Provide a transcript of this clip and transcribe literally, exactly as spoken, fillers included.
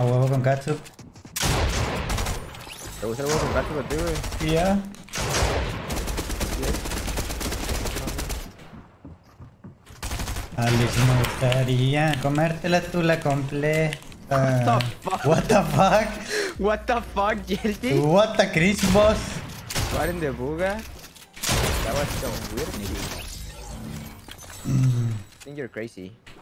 A huevo con ketchup. ¿Te gusta el huevo con gato contigo, güey? Ya. Alice, me gustaría comértela tú la completa. What the fuck? What the fuck? What the fuck, Jelty? What the Chris boss? What in the buga? That was so weird, nigga. Mm. I think you're crazy.